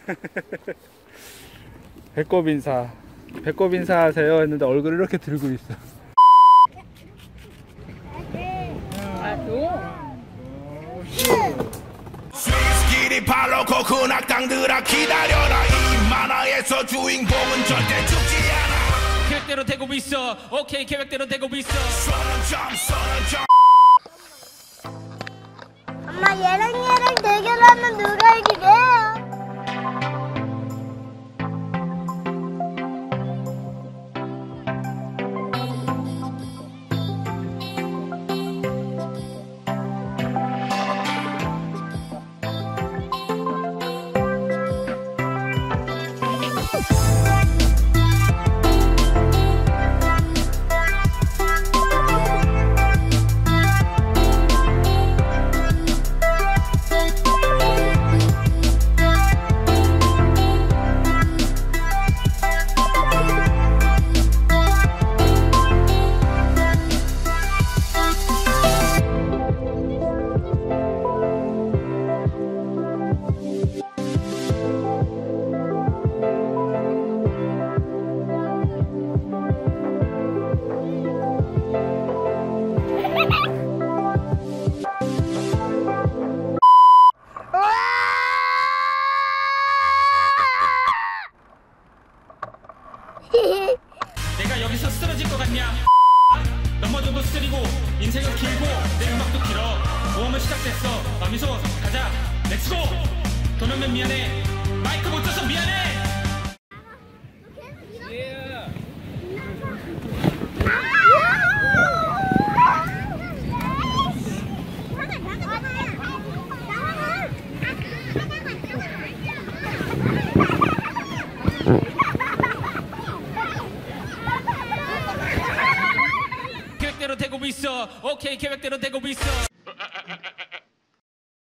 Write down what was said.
배꼽 인사 하세요 했는데 얼굴을 이렇게 들고 있어. 스위스끼리 발로코 큰 악당들아 기다려라. 이 만화에서 주인공은 절대 죽지 않아. 계획대로 되고 있어. 오케이 계획대로 되고 있어. 엄마 얘랑 대결하면 누가 이기게요? 내가 여기서 쓰러질 것 같냐? 넘어져도 쓰리고 인생은 길고 내 음악도 길어. 모험은 시작됐어. 마미소 가자. 렛츠고. 돈 없는 미안해. 마이크 못 줘서 미안해. 계획대로 되고 있어. 오케이 계획대로 되고 있어.